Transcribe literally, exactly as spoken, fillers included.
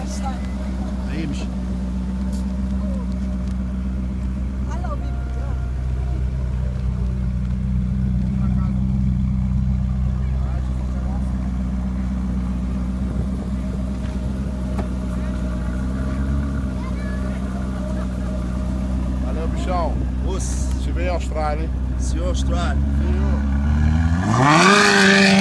Aí, bicho. Valeu, bichão. Os, Estive em Austrália, hein? senhor Austrália. Senhor.